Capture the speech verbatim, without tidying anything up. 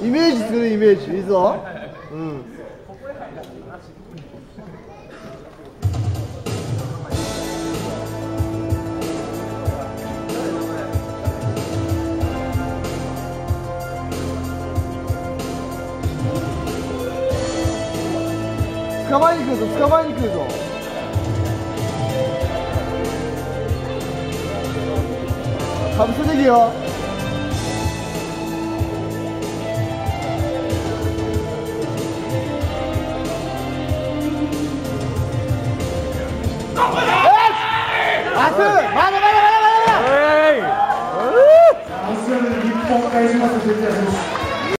イメージ作るイメージいいぞ。うん。捕まえに来るぞ、捕まえに来るぞ。かぶせてきよ。あす、まだまだまだまだまだ。 日本海島と出てます。